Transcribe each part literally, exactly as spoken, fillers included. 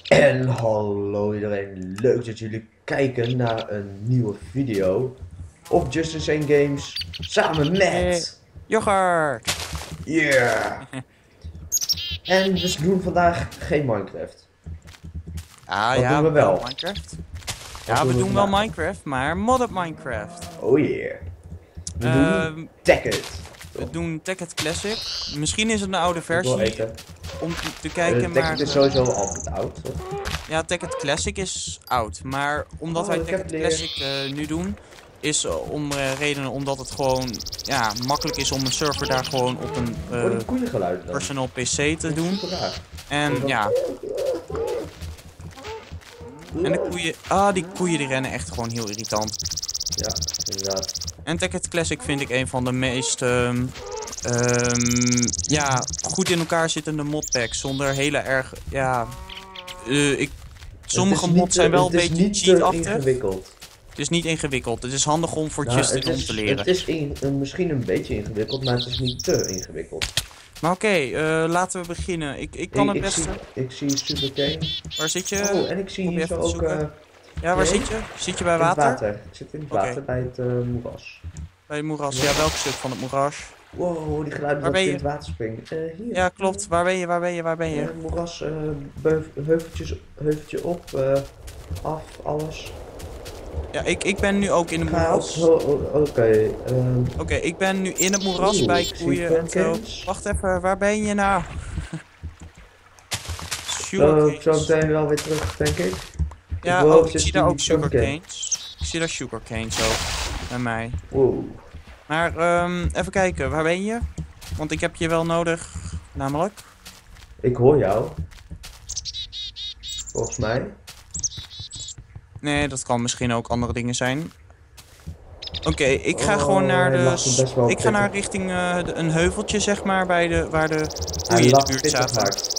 En hallo iedereen, leuk dat jullie kijken naar een nieuwe video op Just Insane Games samen Hey, met... yoghurt! Yeah! En we doen vandaag geen Minecraft. Ah Wat doen ja, we wel wel? Minecraft. Wat Ja, we we doen wel vandaag? Minecraft, maar modded Minecraft. Oh yeah. We Ehm, doen Tekkit. We doen Tekkit Classic. Misschien is het een oude Ik wil versie eten. om te, te Uh, kijken, maar... Tekkit is sowieso altijd oud. Toch? Ja, Tekkit Classic is oud. Maar omdat Oh, wij ik heb Tekkit leer. Classic uh, nu doen, is uh, om uh, redenen omdat het gewoon ja, makkelijk is om een server daar gewoon op een uh, Oh, die koeiengeluiden dan. personal P C te Dat is doen. super raar. En ja, en de koeien, ah die koeien die rennen echt gewoon heel irritant. Ja, inderdaad. En Tekkit Classic vind ik een van de meest um, um, ja, goed in elkaar zittende modpacks. Zonder hele erg, ja, uh, ik, sommige Het is mods niet, zijn wel een het is beetje niet te cheatachtig. ingewikkeld. Het is niet ingewikkeld. Het is handig om voor Nou, Justin het om is, te leren. Het is in, uh, misschien een beetje ingewikkeld, maar het is niet te ingewikkeld. Maar oké, okay, uh, laten we beginnen. Ik, ik kan ik, het beste... Ik zie, ik zie Sugarcane. Waar zit je? Oh, en ik zie Probeer hier zo even te ook... Uh, zoeken. Ja, waar nee? zit je? Zit je bij in het water? water. Ik zit in het Oké. water bij het uh, moeras. Bij het moeras. Ja, welk stuk van het moeras? Wow, die geluiden Waar dat ben ik in je? het water spring. Uh, hier. Ja, klopt. Waar ben je? Waar ben je? Waar ben je? Uh, moeras, uh, beuf- heuveltjes, heuveltje op, uh, af, alles. Ja, ik, ik ben nu ook in het moeras. Oh, oh, Oké. Okay, um... Oké, okay, ik ben nu in het moeras Oeh, bij koeien en zo. Wacht even, waar ben je nou? Sugarcanes. Zo meteen wel weer terug, denk ik. Ja, ik oh, ik zie daar ook sugarcanes. Ik zie daar sugarcanes zo, bij mij. Wow. Maar um, even kijken, waar ben je? Want ik heb je wel nodig, namelijk. Ik hoor jou. Volgens mij. Nee, dat kan misschien ook andere dingen zijn. Oké, okay, ik ga oh, gewoon naar de... Ik ga naar richting uh, de, een heuveltje, zeg maar, bij de, waar de koeien in de buurt zaten. Hard.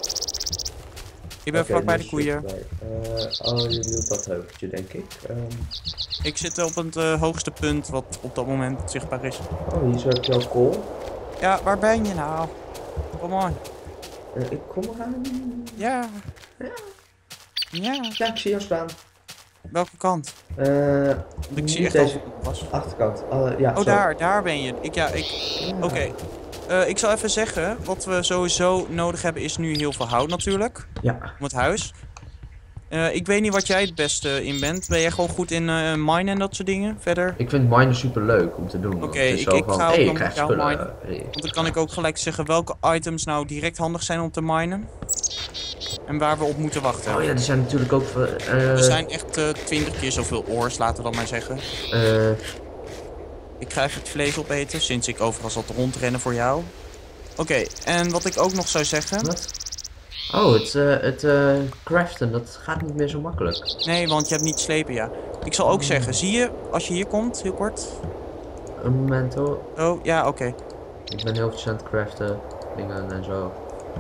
Ik ben okay, vlak bij de koeien. Uh, oh, je bedoelt dat heuveltje, denk ik. Um... Ik zit op het uh, hoogste punt wat op dat moment zichtbaar is. Oh, hier zo heb je al kool. Ja, waar ben je nou? Kom on. Uh, ik kom eraan. Ja. Ja. Ja. Ja, ik zie jou staan. Welke kant? Uh, ik zie echt deze was. achterkant. Uh, ja, oh, zo. daar, daar ben je. Ik, ja, ik... Ja. Oké. Okay. Uh, ik zal even zeggen, wat we sowieso nodig hebben is nu heel veel hout natuurlijk. Ja. Om het huis. Uh, ik weet niet wat jij het beste in bent. Ben jij gewoon goed in uh, minen en dat soort dingen verder? Ik vind minen super leuk om te doen. Oké, okay, ik, ik ga ook nog met jou minen. Hey. Want dan kan ik ook gelijk zeggen welke items nou direct handig zijn om te minen. En waar we op moeten wachten. Oh ja, die zijn natuurlijk ook... Uh... Er zijn echt uh, twintig keer zoveel ores, laten we dan maar zeggen. Uh... Ik ga even het vlees opeten, sinds ik overal zat rondrennen voor jou. Oké, okay, en wat ik ook nog zou zeggen... Wat? Oh, het, uh, het uh, craften, dat gaat niet meer zo makkelijk. Nee, want je hebt niet slepen, ja. Ik zal ook zeggen, zie je, als je hier komt, heel kort... Een moment hoor. Oh, ja, oké. Okay. Ik ben heel veel aan het craften, dingen en zo.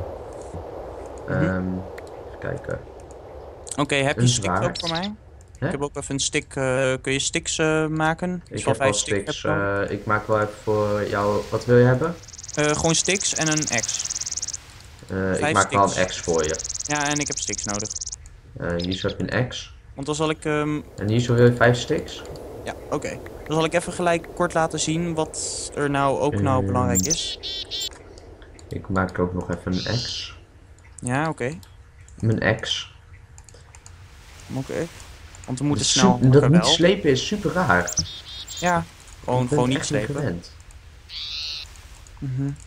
Mm-hmm. um, even kijken. Oké, okay, heb je sticks ook voor mij? Hè? Ik heb ook even een stick, uh, kun je sticks uh, maken? Ik heb wel sticks, uh, ik maak wel even voor jou, wat wil je hebben? Uh, gewoon sticks en een axe. Uh, ik maak wel een axe voor je. Ja, en ik heb sticks nodig. Uh, hier zo heb je een axe. Want dan zal ik... Um... En hier zo wil je vijf sticks? Ja, oké. Okay. Dan zal ik even gelijk kort laten zien wat er nou ook uh, nou belangrijk is. Ik maak ook nog even een axe. Ja, oké. Okay. Mijn axe. Oké. Okay. Want we moeten snel... Dat niet wel. Slepen is super raar. Ja, gewoon, gewoon niet slepen. Mhm.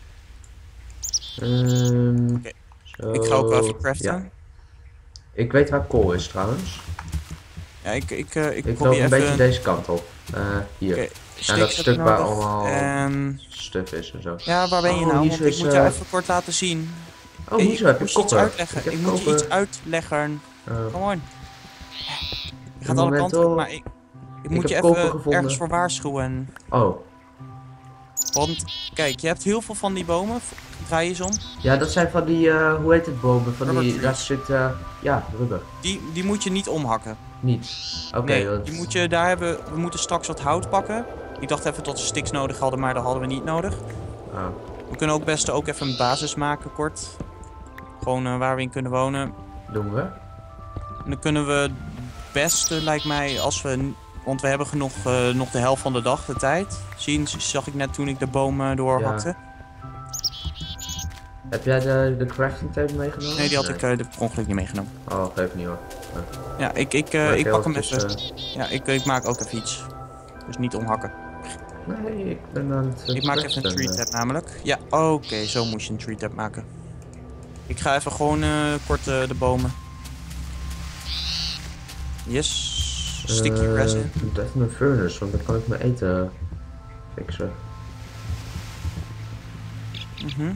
Um, Oké. Okay. Ik ga ook wel even craften. Ja. Ik weet waar kool is trouwens. Ja, ik, ik, uh, ik, ik probeer loop een even... beetje deze kant op. Uh, hier. Okay. Ja, dat stuk waar allemaal en... stuff is en zo. Ja, waar ben je oh, nou? Want is, ik moet uh... jou even kort laten zien. Oh, hier zo heb je iets uitleggen. Ik, ik moet je iets uitleggen. Uh, Come on. Je gaat alle kanten op, maar ik, ik moet ik je even ergens voor waarschuwen. Oh. Want, kijk, je hebt heel veel van die bomen. Draai je eens om. Ja, dat zijn van die, uh, hoe heet het bomen? Van rubber die, daar zit, uh, ja, rubber. Die, die moet je niet omhakken. Niet? Oké. Okay, nee, dat... die moet je, daar hebben, we moeten straks wat hout pakken. Ik dacht even tot we sticks nodig hadden, maar dat hadden we niet nodig. Oh. We kunnen ook best ook even een basis maken, kort. Gewoon uh, waar we in kunnen wonen. Doen we. En dan kunnen we het beste, lijkt mij, als we... Want we hebben genoeg, uh, nog de helft van de dag de tijd. Zien, zag ik net toen ik de bomen doorhakte. Ja. Heb jij de, de crafting table meegenomen? Nee, die had nee. ik uh, de per ongeluk niet meegenomen. Oh, geef niet hoor. Nee. Ja, ik, ik, uh, Maar ik pak hem dus, even. uh... Ja, ik, ik maak ook even iets. Dus niet omhakken. Nee, ik ben aan het... Ik maak even een tree tab namelijk. Ja, oké, okay, zo moest je een tree tab maken. Ik ga even gewoon uh, kort uh, de bomen. Yes. Sticky uh, resin. Ik moet even mijn furnace, want dan kan ik mijn eten fixen. Mhm. Mm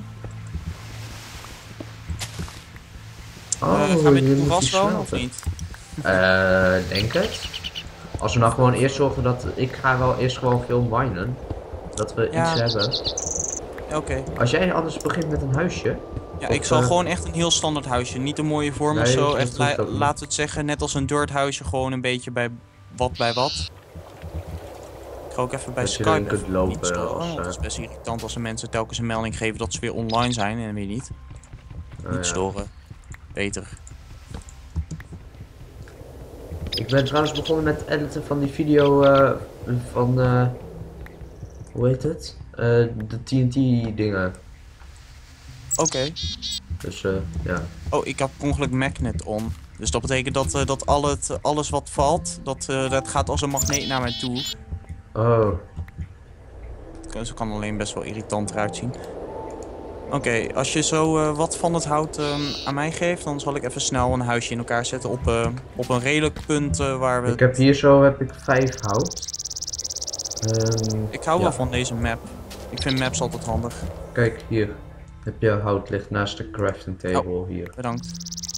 oh, uh, gaan we je dit moet ras die wel of smelten. niet? Uh, denk het. Als we nou gewoon eerst zorgen dat... Ik ga wel eerst gewoon veel minen. Dat we Ja. iets hebben. Oké. Okay. Als jij anders begint met een huisje... Ja, of, ik zal uh, gewoon echt een heel standaard huisje. Niet een mooie vorm nee, of zo. dat Echt, doe ik ook niet. laten we het zeggen, net als een dirt huisje. Gewoon een beetje bij wat bij wat. Ik ga ook even bij Dat je Skype erin kunt even lopen niet storen, als, want het is uh, best irritant als de mensen telkens een melding geven dat ze weer online zijn en weer niet. uh, niet ja. storen. Beter. Ik ben trouwens begonnen met het editen van die video uh, van... Uh, hoe heet het? Uh, de T N T dingen. Oké. Okay. Dus uh, ja. Oh, ik heb per ongeluk magnet on. Dus dat betekent dat, uh, dat al het, alles wat valt, dat, uh, dat gaat als een magneet naar mij toe. Oh. Zo kan alleen best wel irritant eruit zien. Oké, okay, als je zo uh, wat van het hout um, aan mij geeft, dan zal ik even snel een huisje in elkaar zetten op, uh, op een redelijk punt uh, waar we... Ik heb hier zo heb ik vijf hout. Um, ik hou ja. wel van deze map. Ik vind maps altijd handig. Kijk, hier. Heb je hout ligt naast de crafting table oh, hier. Bedankt.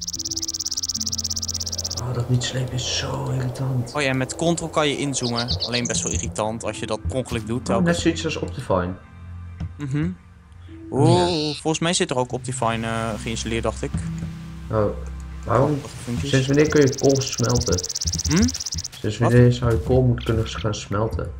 Oh, dat niet slepen is zo irritant. Oh ja, met control kan je inzoomen. Alleen best wel irritant als je dat per ongeluk doet. Oh, net zoiets als Optifine. Mhm. Mm Oeh, ja. Volgens mij zit er ook Optifine uh, geïnstalleerd, dacht ik. Oh, waarom? Sinds wanneer kun je kool smelten? Hm? Sinds wanneer Wat? zou je kool moeten kunnen gaan smelten?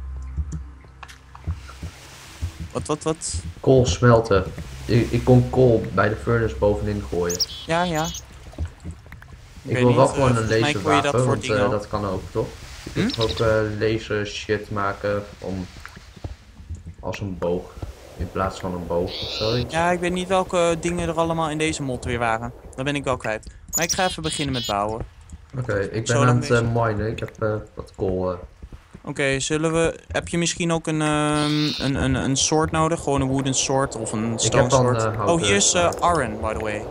Wat, wat, wat? Kool smelten. Ik, ik kon kool bij de furnace bovenin gooien. Ja, ja. Ik, ik wil wel gewoon uh, een laserwapen, dat want uh, dat kan ook, toch? Je kunt hm? ook uh, laser shit maken om als een boog. In plaats van een boog of zoiets. Ja, ik weet niet welke dingen er allemaal in deze mod weer waren. Dat ben ik wel kwijt. Maar ik ga even beginnen met bouwen. Oké, okay, ik ben aan het uh, minen. Ik heb uh, wat kool. Uh... Oké, okay, zullen we... Heb je misschien ook een, um, een, een, een sword nodig? Gewoon een wooden sword of een stone sword? Een, uh, oh, hier is uh, iron, by the way.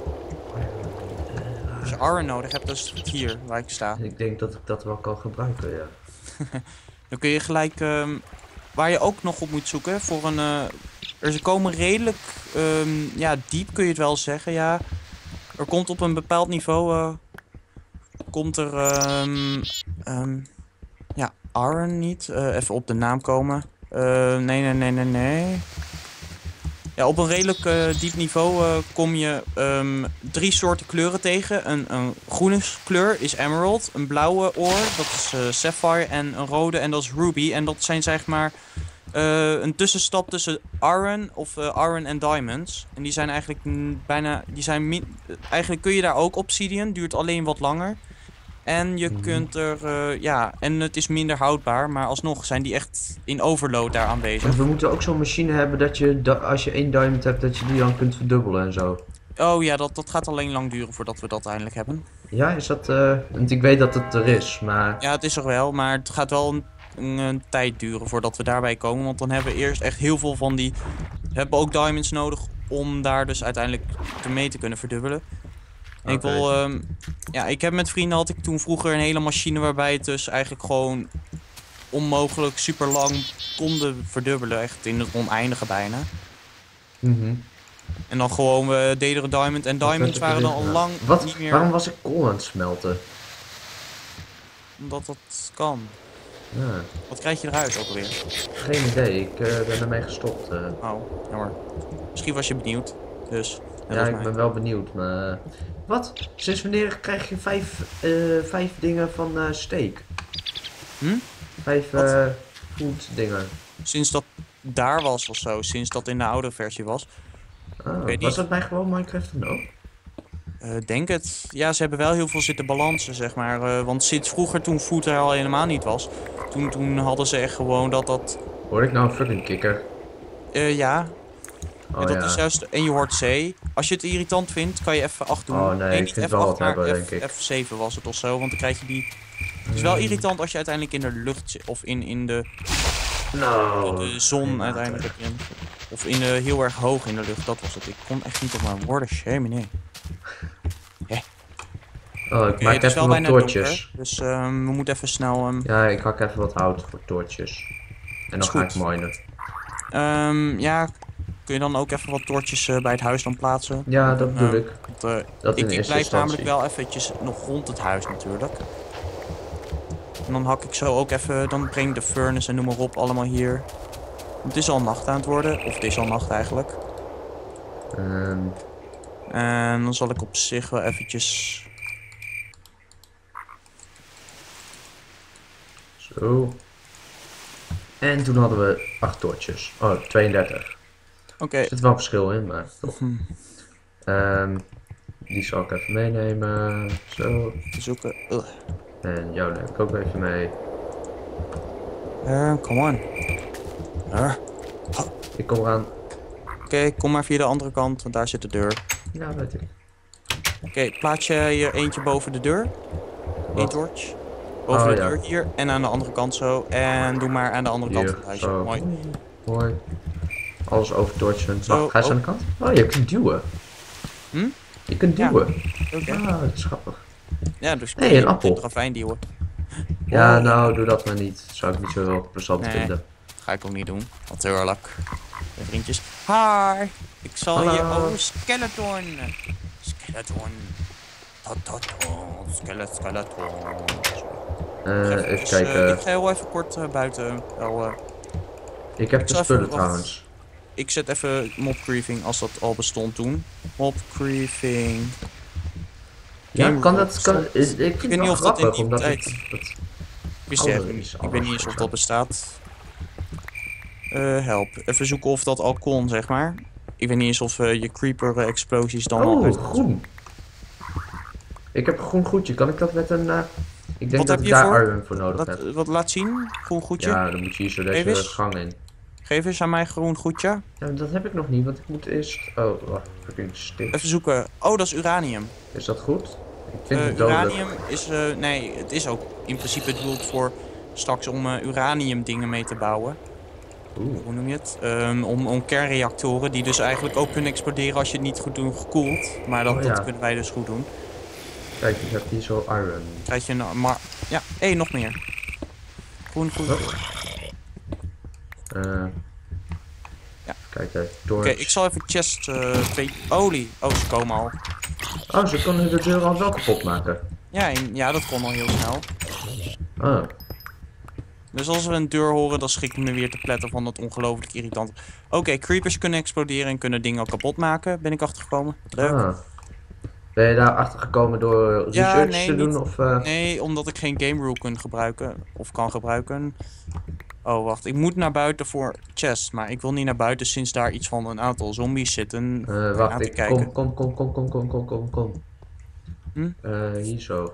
Als je iron nodig hebt, dan is het hier, waar ik sta. Ik denk dat ik dat wel kan gebruiken, ja. Dan kun je gelijk... Um, waar je ook nog op moet zoeken voor een... Uh, er komen redelijk... Um, ja, diep kun je het wel zeggen, ja. Er komt op een bepaald niveau... Uh, komt er... Um, um, ja, iron niet. Uh, even op de naam komen. Uh, nee, nee, nee, nee, nee. Ja, op een redelijk uh, diep niveau uh, kom je um, drie soorten kleuren tegen. Een, een groene kleur is emerald, een blauwe oor, dat is uh, sapphire, en een rode, en dat is ruby. En dat zijn zeg maar uh, een tussenstap tussen iron of uh, iron en diamonds. En die zijn eigenlijk bijna, die zijn min, eigenlijk kun je daar ook obsidian, duurt alleen wat langer. En je kunt er, uh, ja, en het is minder houdbaar, maar alsnog zijn die echt in overload daar aanwezig. En we moeten ook zo'n machine hebben dat je, da als je één diamond hebt, dat je die dan kunt verdubbelen en zo. Oh ja, dat, dat gaat alleen lang duren voordat we dat eindelijk hebben. Ja, is dat, uh, want ik weet dat het er is, maar... Ja, het is er wel, maar het gaat wel een, een, een tijd duren voordat we daarbij komen. Want dan hebben we eerst echt heel veel van die, we hebben ook diamonds nodig om daar dus uiteindelijk te mee te kunnen verdubbelen. En okay. Ik wil, um, ja, ik heb met vrienden had ik toen vroeger een hele machine waarbij het dus eigenlijk gewoon onmogelijk super lang konden verdubbelen. Echt in het oneindige bijna. Mm-hmm. En dan gewoon, we deden er diamond en diamonds waren dan al lang Wat? niet meer... Waarom was ik kool aan het smelten? Omdat dat kan. Ja. Wat krijg je eruit ook alweer? Geen idee, ik uh, ben ermee gestopt. Uh. Oh, jammer. Misschien was je benieuwd, dus... Ja, ik mij. ben wel benieuwd, maar... Wat? Sinds wanneer krijg je vijf, uh, vijf dingen van uh, steak? Hm? Vijf uh, food dingen. Sinds dat daar was of zo, sinds dat in de oude versie was. Oh, was dat bij gewoon Minecraft dan ook? Uh, denk het. Ja, ze hebben wel heel veel zitten balansen, zeg maar. Uh, want sinds vroeger, toen food er al helemaal niet was, toen, toen hadden ze echt gewoon dat dat... Hoor ik nou een fucking kikker? Uh, ja. Oh, en, dat ja. is juist, en je hoort C. Als je het irritant vindt, kan je F acht doen. Oh nee, nee ik niet vind F wel acht, wat hebben, maar denk ik. F zeven was het of zo, want dan krijg je die... Het is wel irritant als je uiteindelijk in de lucht zit, of in, in de... No. De zon uiteindelijk erin. Of in de, heel erg hoog in de lucht, dat was het. Ik kon echt niet op mijn woorden, shame nee. Yeah. Oh, ik okay, maak even wat toortjes. Donker, dus um, we moeten even snel... Um... Ja, ik hak even wat hout voor toortjes. En dan ga ik minen. Um, ja, kun je dan ook even wat toortjes uh, bij het huis dan plaatsen? Ja, dat bedoel uh, ik. Want, uh, dat ik, ik blijf namelijk wel eventjes nog rond het huis natuurlijk. En dan hak ik zo ook even, dan breng ik de furnace en noem maar op allemaal hier. Het is al nacht aan het worden, of het is al nacht eigenlijk. Um. En dan zal ik op zich wel eventjes... Zo. En toen hadden we acht toortjes. Oh, tweeëndertig. Oké. Okay. Er zit wel verschil in, maar toch. Hm. Um, die zal ik even meenemen. Zo. Zoeken. Ugh. En jou neem ik ook even mee. Uh, come on. Uh. Ik kom eraan. Oké, okay, kom maar via de andere kant, want daar zit de deur. Ja, weet ik. Oké, okay, plaats je hier eentje boven de deur. Eén torch. Boven oh, de ja. deur hier en aan de andere kant zo. En doe maar aan de andere hier, kant van het huisje. Zo. Mooi. Mooi. Alles over torchen. Zo, Wacht, ga eens oh. aan de kant. Oh, je kunt duwen. Hm? Je kunt duwen. Ja. Okay. Ah, dat is grappig. Ja, dus hey, een appel. ravijn duwen. Ja, oh, nou, ja. doe dat maar niet. Dat zou ik niet zo heel plezant nee, vinden. Ga ik ook niet doen. Natuurlijk. Mijn vriendjes. Hi! Ik zal Hallo. je... Oh, skeleton! Skeleton. Skeleton, skeleton. Uh, even, even dus, kijken. Uh, ik ga heel even kort uh, buiten. Wel, uh, ik heb ik de spullen trouwens. Ik zet even mob griefing als dat al bestond toen. Mob griefing. Ja, kan dat... Kan, is, ik vind ik weet het niet of dat in die omdat tijd... het, het ik weet niet eens of dat bestaat. Uh, help. Even zoeken of dat al kon, zeg maar. Ik weet niet eens of uh, je creeper uh, explosies dan oh, al... Oh, groen. Ik heb een groen goedje. Kan ik dat met een... Uh, ik denk wat dat heb ik je daar voor? iron voor nodig wat, heb. Wat laat zien? Groen goedje? Ja, dan moet je hier zo deze gang in. Geef eens aan mij groen goedje. Ja, dat heb ik nog niet, want ik moet eerst... Oh, wacht. Fucking stick. Even zoeken. Oh, dat is uranium. Is dat goed? Ik vind uh, het dodelijk. Uranium is... Uh, nee, het is ook in principe bedoeld voor straks om uh, uranium dingen mee te bouwen. Oeh. Hoe noem je het? Um, om, om kernreactoren die dus eigenlijk ook kunnen exploderen als je het niet goed doet gekoeld. Maar dat, oh, ja. dat kunnen wij dus goed doen. Kijk, ik heb hier zo iron. Krijg je een... Maar, ja, hé, hey, nog meer. Groen, groen. Oh. Uh, ja. Kijk, even. Oké, okay, ik zal even chest... Uh, twee... Olie. Oh, ze komen al. Oh, ze kunnen de deur al wel kapot maken. Ja, in, ja, dat kon al heel snel. Oh. Dus als we een deur horen, dan schrik ik me weer te pletten van dat ongelooflijk irritant. Oké, okay, creepers kunnen exploderen en kunnen dingen ook kapot maken. Ben ik achtergekomen. Leuk. Ah. Ben je daar achter gekomen door research ja, nee, te doen? Niet, of, uh... Nee, omdat ik geen game rule kan gebruiken. Of kan gebruiken. Oh, wacht. Ik moet naar buiten voor chest. Maar ik wil niet naar buiten sinds daar iets van een aantal zombies zitten. Uh, wacht, ik kom, kom, kom, kom, kom, kom, kom, kom, kom. Hm? Uh, hier zo.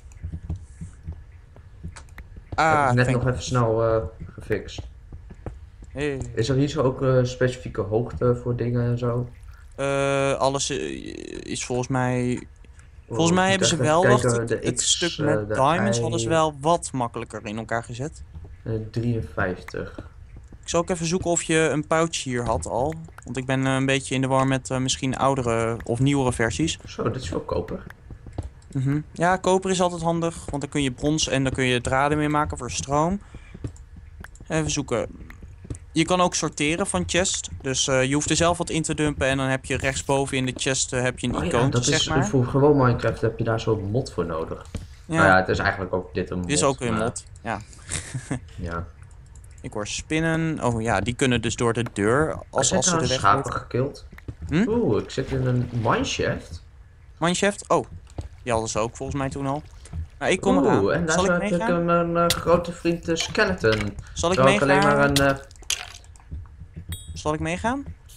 Ah, ik heb net nog even snel uh, gefixt. Hey. Is er hier zo ook uh, specifieke hoogte voor dingen en zo? Uh, alles is volgens mij... Volgens mij hebben ze wel... Kijken, wacht, de het X, stuk met uh, diamonds I... hadden ze wel wat makkelijker in elkaar gezet. Uh, drieënvijftig. Ik zal ook even zoeken of je een pouch hier had al. Want ik ben uh, een beetje in de war met uh, misschien oudere of nieuwere versies. Zo, dit is wel koper. Mm-hmm. Ja, koper is altijd handig. Want dan kun je brons en dan kun je draden mee maken voor stroom. Even zoeken. Je kan ook sorteren van chest. Dus uh, je hoeft er zelf wat in te dumpen. En dan heb je rechtsboven in de chest uh, heb je een oh, icoontje, ja, dat zeg is, maar. voor gewoon Minecraft heb je daar zo'n mod voor nodig. Ja. Nou ja, het is eigenlijk ook dit een mod. Dit is ook een maar... mod, ja. Ja. Ik hoor spinnen. Oh ja, die kunnen dus door de deur. Als, als ze de weg schapen gekild. Hm? Oeh, ik zit in een mineshaft. Mineshaft? Oh, die hadden ze ook volgens mij toen al. Nou, ik kom Oeh, eraan. en daar Zal heb ik ik een, een, een grote vriend uh, skeleton. Zal ik Zou meegaan? Ik alleen maar een, uh... Zal ik meegaan?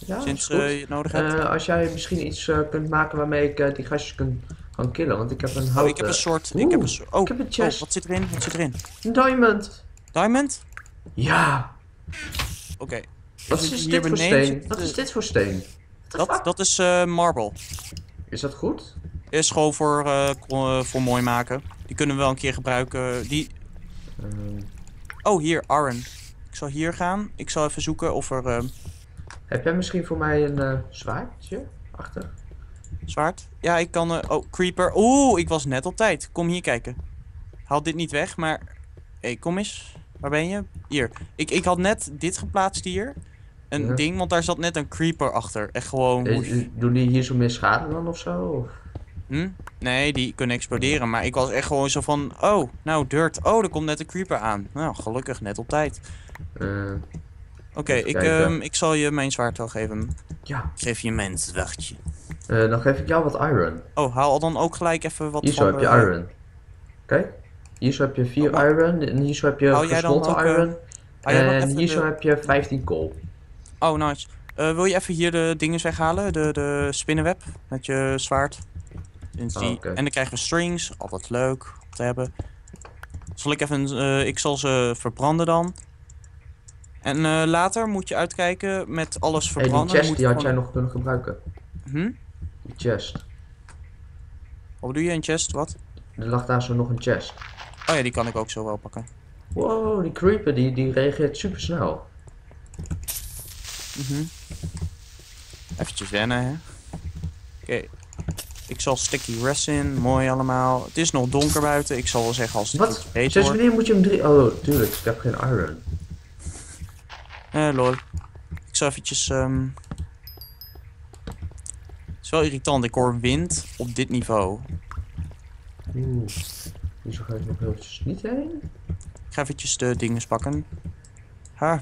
Ja, sinds is goed. uh, je het nodig hebt. Uh, als jij misschien iets uh, kunt maken waarmee ik uh, die gastjes kan, kan killen, want ik heb een houten... Oh, ik heb een soort... Oeh, ik heb een soort... Oh, ik heb een chest. Oh, wat zit erin? Wat zit erin? Een diamond. Diamond? Ja. Oké. Okay. Wat is, is dit voor steen? Wat is dit voor steen? Dat, dat is uh, marble. Is dat goed? Is gewoon voor, uh, voor mooi maken. Die kunnen we wel een keer gebruiken. Die... Um... Oh, hier, iron. Ik zal hier gaan. Ik zal even zoeken of er... Uh... Heb jij misschien voor mij een uh, zwaardje achter? Zwaard? Ja, ik kan... Uh... Oh, creeper. Oeh, ik was net op tijd. Kom hier kijken. Haal dit niet weg, maar... Hé, hey, kom eens. Waar ben je? Hier. Ik, ik had net dit geplaatst hier. Een ja. ding, want daar zat net een creeper achter. Echt gewoon... Is, doen die hier zo meer schade dan of zo? Of? Hm? Nee, die kunnen exploderen. Maar ik was echt gewoon zo van... Oh, nou, dirt. Oh, er komt net een creeper aan. Nou, gelukkig net op tijd. Uh, Oké, okay, ik, um, ik zal je mijn zwaard wel geven. Ja. Ik geef je mijn zwaardje. Uh, dan geef ik jou wat iron. Oh, haal dan ook gelijk even wat hier van zo heb je de... iron. Kijk. Hier zo heb je vier oh, iron. En hier zo heb je gesmolten ook, iron. Uh, en hier de... zo heb je vijftien kool. Oh, nice. Uh, wil je even hier de dingen weghalen? De, de spinnenweb met je zwaard. Die... Oh, okay. En dan krijgen we strings. Altijd leuk om te hebben. Zal ik even... Uh, ik zal ze verbranden dan. En uh, later moet je uitkijken met alles verbranden. Hey, die chest moet die had gewoon... jij nog kunnen gebruiken. Hm? Die chest. Wat doe je een chest? Wat? Er lag daar zo nog een chest. Oh ja, die kan ik ook zo wel pakken. Wow, die creeper die, die reageert super snel. Mm-hmm. Eventjes wennen, hè. Oké. Okay. Ik zal sticky resin, mooi allemaal. Het is nog donker buiten. Ik zal wel zeggen als het Wat? goed heet Sinds wanneer moet je hem drie... Oh, tuurlijk. Ik heb geen iron. Eh, lol. Ik zal eventjes... Um... Het is wel irritant. Ik hoor wind op dit niveau. Oeh. Hier ga ik nog heel eventjes niet heen. Ik ga eventjes de dingen pakken. Ha.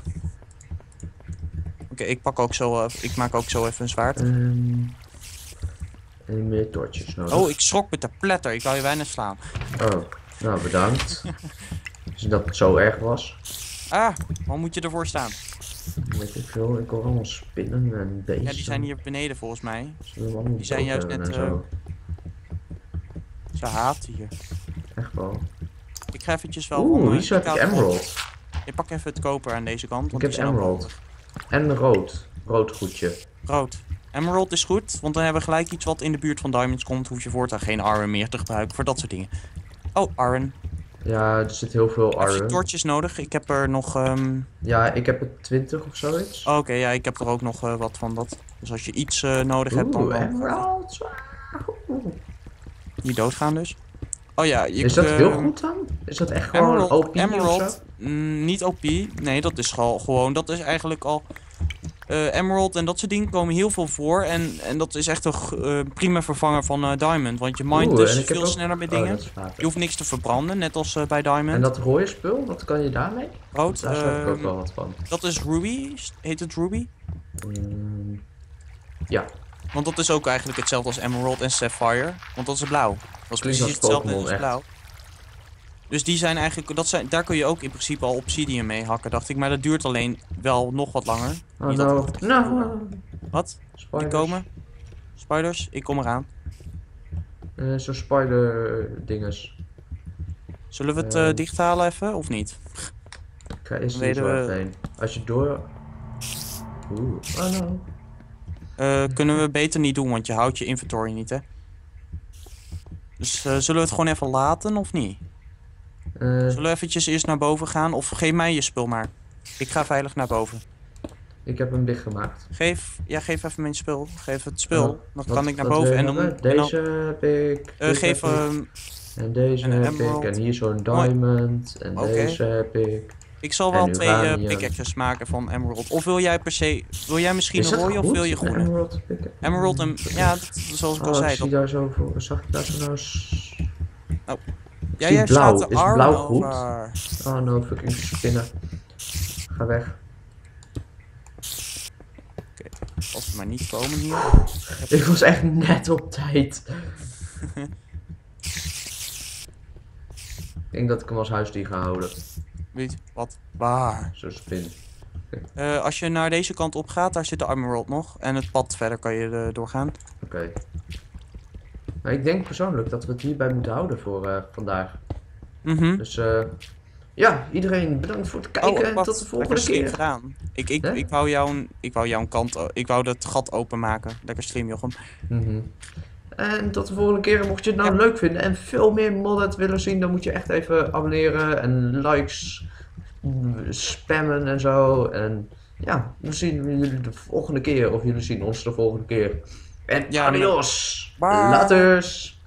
Oké, okay, ik pak ook zo... Uh, ik maak ook zo even een zwaard. Um... En meer torches nodig. Oh, ik schrok met de pletter. Ik wou je bijna slaan. Oh, nou bedankt. Als dat het zo erg was. Ah, waar moet je ervoor staan? Weet ik veel, ik hoor allemaal spinnen en beesten. Ja, die zijn hier beneden volgens mij. Die zijn juist net... Uh, zo. Ze haat hier. Echt wel. Ik ga eventjes wel... Oeh, van, hier zo heb ik emerald. Ik pak even het koper aan deze kant. Want ik heb emerald. En rood. Rood goedje. Rood. Emerald is goed, want dan hebben we gelijk iets wat in de buurt van diamonds komt. Hoef je voortaan geen iron meer te gebruiken voor dat soort dingen. Oh, iron. Ja, er zit heel veel iron. Heb je torches nodig? Ik heb er nog... Um... Ja, ik heb er twintig of zoiets. Oh, Oké, okay, ja, ik heb er ook nog uh, wat van dat. Dus als je iets uh, nodig Oeh, hebt, dan... dan... emerald. Hier doodgaan dus. Oh ja, je, is dat uh, heel goed dan? Is dat echt gewoon Emerald, O P Emerald, of zo? Mm, niet O P. Nee, dat is gewoon... Dat is eigenlijk al... Uh, Emerald en dat soort dingen komen heel veel voor. En, en dat is echt een uh, prima vervanger van uh, Diamond. Want je mindt dus veel ook... sneller met dingen. Oh, je hoeft niks te verbranden, net als uh, bij Diamond. En dat rode spul, wat kan je daarmee? Rood, daar uh, heb ik ook wel uh, wat van. Dat is Ruby. Heet het Ruby? Um, ja. Want dat is ook eigenlijk hetzelfde als Emerald en Sapphire. Want dat is blauw. Dat is precies hetzelfde als blauw. Dus die zijn eigenlijk, dat zijn, daar kun je ook in principe al obsidian mee hakken, dacht ik. Maar dat duurt alleen wel nog wat langer. Oh no. No. Wat? Spiders. Die komen? Spiders? Ik kom eraan. Uh, Zo'n spider dinges. Zullen we het uh, dicht halen even, of niet? Ik ga eerst hier zo we... heen. Als je door... Oeh, oh no. Uh, kunnen we beter niet doen, want je houdt je inventory niet, hè? Dus uh, zullen we het gewoon even laten, of niet? Uh, Zullen we eventjes eerst naar boven gaan? Of geef mij je spul maar. Ik ga veilig naar boven. Ik heb hem dichtgemaakt. Geef, ja, geef even mijn spul. Geef het spul. Oh, dan wat, kan ik naar wat boven. En dan, deze en dan, heb ik. Uh, geef hem. Uh, en deze heb emerald. Ik. En hier zo'n diamond. En okay. Deze heb ik. Ik zal wel twee uh, pickaxes maken van emerald. Of wil jij per se. Wil jij misschien een rode of wil je groene? Emerald, emerald en. Ja, dat, zoals ik oh, al zei. Ik zie dat... daar zo voor. Zag ik daar zo nou. Oh. Ja, jij blauw. Is blauw goed? Over. Oh no, fucking spinnen. Ga weg. Oké, okay. Als we maar niet komen hier. Ik was echt net op tijd. Ik denk dat ik hem als huisdier ga houden. Weet wat? Waar? Zo'n spin. Eh, als je naar deze kant op gaat, daar zit de armor world nog. En het pad verder kan je eh, doorgaan. Oké. Okay. Maar ik denk persoonlijk dat we het hierbij moeten houden voor uh, vandaag. Mhm. Dus uh, ja, iedereen bedankt voor het kijken oh, en wacht, tot de volgende slim keer. gedaan. Ik, ik, Huh? ik, wou jouw, ik wou jouw kant, ik wou het gat openmaken. Lekker slim, Jochem. Mm-hmm. En tot de volgende keer. Mocht je het nou ja. leuk vinden en veel meer modded willen zien, dan moet je echt even abonneren en likes spammen en zo. En ja, dan zien we jullie de volgende keer. Of jullie zien ons de volgende keer. En ja, adios! Laters!